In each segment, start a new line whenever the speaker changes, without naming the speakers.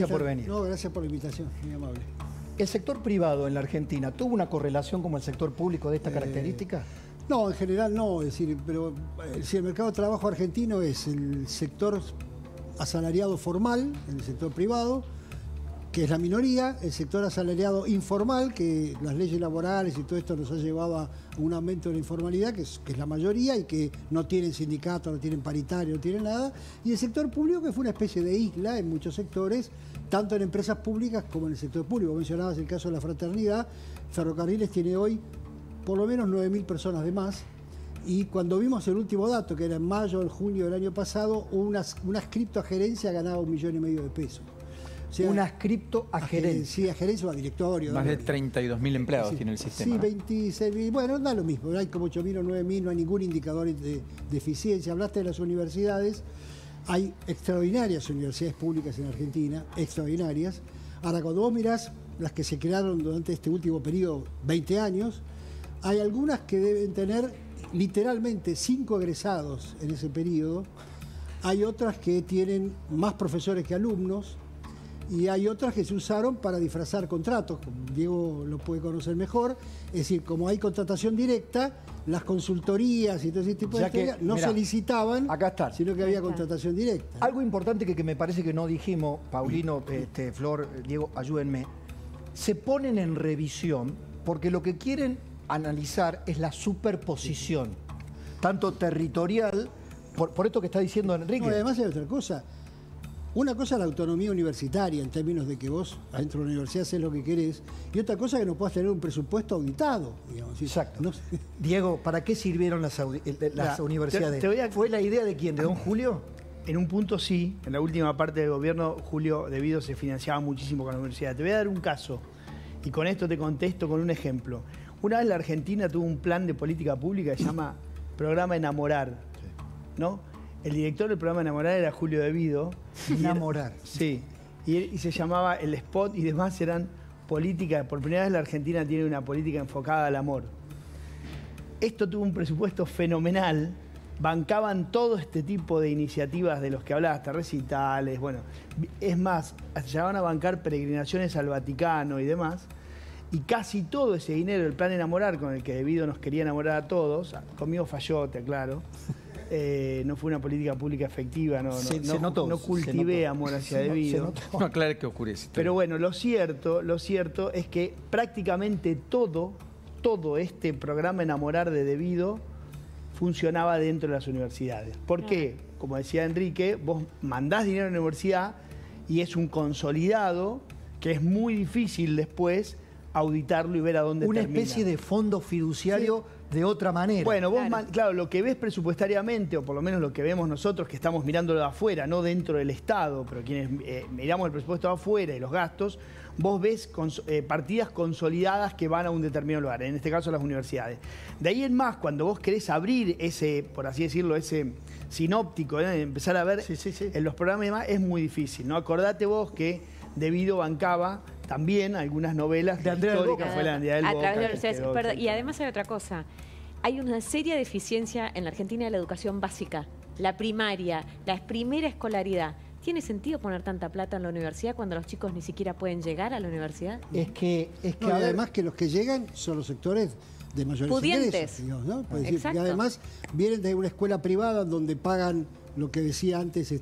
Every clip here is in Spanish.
Gracias por venir.
No, gracias por la invitación, muy amable.
¿El sector privado en la Argentina tuvo una correlación como el sector público de esta característica?
No, en general no, es decir, pero si el mercado de trabajo argentino es el sector asalariado formal, el sector privado, que es la minoría, el sector asalariado informal, que las leyes laborales y todo esto nos ha llevado a un aumento de la informalidad, que es la mayoría y que no tienen sindicato, no tienen paritario, no tienen nada, y el sector público, que fue una especie de isla en muchos sectores, tanto en empresas públicas como en el sector público. Mencionabas el caso de la fraternidad. Ferrocarriles tiene hoy por lo menos 9.000 personas de más, y cuando vimos el último dato, que era en mayo o en junio del año pasado, una adscripto a gerencia ganaba 1,5 millones de pesos. O sea,
una adscripto a gerencia.
Sí, a gerencia o a directorio.
Más de 32.000 empleados tiene el sistema.
Sí, 26.000. Bueno, da lo mismo. Hay como 8.000 o 9.000, no hay ningún indicador de eficiencia. Hablaste de las universidades. Hay extraordinarias universidades públicas en Argentina, extraordinarias. Ahora, cuando vos mirás las que se crearon durante este último periodo, 20 años, hay algunas que deben tener literalmente 5 egresados en ese periodo. Hay otras que tienen más profesores que alumnos. Y hay otras que se usaron para disfrazar contratos, como Diego lo puede conocer mejor. Es decir, como hay contratación directa, las consultorías y todo ese tipo de historias no se licitaban, sino que había contratación directa.
Algo importante que me parece que no dijimos, Paulino, Flor, Diego, ayúdenme. Se ponen en revisión porque lo que quieren analizar es la superposición, tanto territorial, por esto que está diciendo Enrique.
No, además hay otra cosa. Una cosa es la autonomía universitaria, en términos de que vos, adentro de la universidad, haces lo que querés, y otra cosa es que no puedas tener un presupuesto auditado, digamos.
Exacto.
No sé.
Diego, ¿para qué sirvieron las universidades? ¿Fue la idea de quién? ¿De don Julio?
En un punto sí, en la última parte del gobierno, Julio De Vido se financiaba muchísimo con la universidad. Te voy a dar un caso, y con esto te contesto con un ejemplo. Una vez la Argentina tuvo un plan de política pública que se llama Programa Enamorar, ¿no? El director del programa Enamorar era Julio De Vido.
Enamorar.
Sí. Y se llamaba el spot y demás eran políticas. Por primera vez la Argentina tiene una política enfocada al amor. Esto tuvo un presupuesto fenomenal. Bancaban todo este tipo de iniciativas de los que hablaste, recitales, bueno. Es más, llegaban a bancar peregrinaciones al Vaticano y demás. Y casi todo ese dinero, el plan Enamorar, con el que De Vido nos quería enamorar a todos, conmigo falló, te aclaro. No fue una política pública efectiva, no cultivé amor hacia De Vido.
No aclare que oscurece.
Pero bueno, lo cierto es que prácticamente todo este programa Enamorar de Vido funcionaba dentro de las universidades. ¿Por qué? Como decía Enrique, vos mandás dinero a la universidad y es un consolidado que es muy difícil después auditarlo y ver a dónde termina.
Una especie de fondo fiduciario de otra manera.
Bueno, vos, claro, lo que ves presupuestariamente, o por lo menos lo que vemos nosotros que estamos mirándolo de afuera, no dentro del Estado, pero quienes miramos el presupuesto de afuera y los gastos, vos ves partidas consolidadas que van a un determinado lugar, en este caso las universidades. De ahí en más, cuando vos querés abrir ese, por así decirlo, ese sinóptico, empezar a ver en los programas y demás, es muy difícil, ¿no? Acordate vos que De Vido bancaba también algunas novelas
de Andrea
históricas, fue la Andrea del Boca.
Y además hay otra cosa. Hay una seria deficiencia en la Argentina de la educación básica, la primaria, la primera escolaridad. ¿Tiene sentido poner tanta plata en la universidad cuando los chicos ni siquiera pueden llegar a la universidad?
Es que
además que los que llegan son los sectores de mayores ingresos, digamos, ¿no? Puede decir, que además vienen de una escuela privada donde pagan lo que decía antes,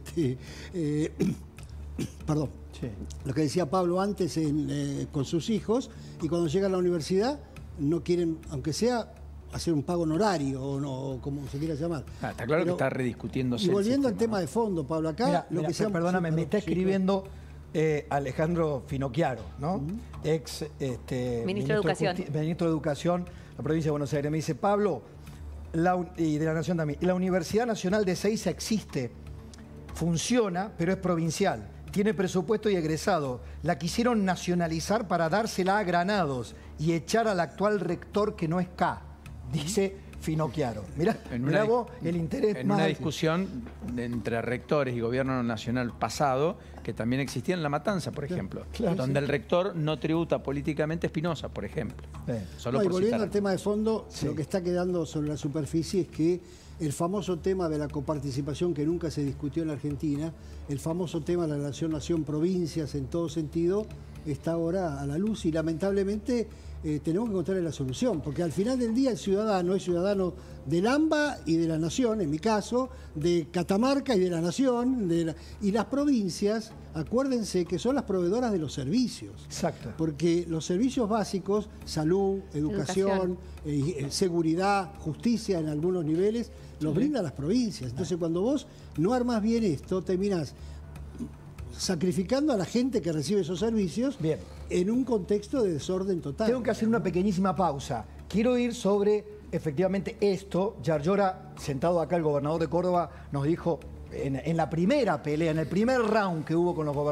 perdón. Sí. Lo que decía Pablo antes con sus hijos, y cuando llegan a la universidad no quieren, aunque sea, hacer un pago honorario o como se quiera llamar.
Está claro que está rediscutiéndose.
Y volviendo al tema de fondo, Pablo, acá
perdóname, me está escribiendo Alejandro Finocchiaro, ¿no? Ex
ministro de Educación.
Ministro de Educación, la provincia de Buenos Aires. Me dice, Pablo, y de la Nación también, la Universidad Nacional de Ezeiza existe, funciona, pero es provincial. Tiene presupuesto y egresado. La quisieron nacionalizar para dársela a Granados y echar al actual rector que no es K. Dice Finocchiaro. Mirá vos el interés
en
más
una
alto.
discusión entre rectores y gobierno nacional pasado, que también existía en La Matanza, por ejemplo,
claro,
donde el rector no tributa políticamente a Espinosa, por ejemplo. Solo
No, y
por
volviendo
citar.
al tema de fondo,
Sí.
lo que está quedando sobre la superficie es que el famoso tema de la coparticipación que nunca se discutió en la Argentina, el famoso tema de la relación nación-provincias en todo sentido, está ahora a la luz y lamentablemente tenemos que encontrar la solución, porque al final del día el ciudadano es ciudadano del AMBA y de la Nación, en mi caso, de Catamarca y de la Nación, y las provincias, acuérdense que son las proveedoras de los servicios.
Exacto.
Porque los servicios básicos, salud, educación, seguridad, justicia en algunos niveles, los brindan las provincias. Entonces, cuando vos no armás bien esto, terminás sacrificando a la gente que recibe esos servicios
Bien.
en un contexto de desorden total.
Tengo que hacer una pequeñísima pausa. Quiero ir sobre, efectivamente, esto. Yarlora, sentado acá, el gobernador de Córdoba, nos dijo en la primera pelea, en el primer round que hubo con los gobernadores,